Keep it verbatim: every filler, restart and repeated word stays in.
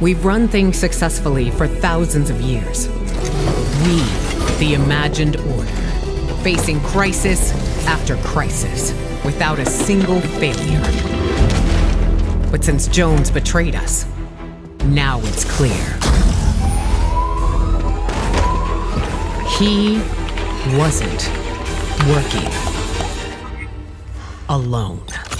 We've run things successfully for thousands of years. We, the imagined order, facing crisis after crisis, without a single failure. But since Jones betrayed us, now it's clear. He wasn't working alone.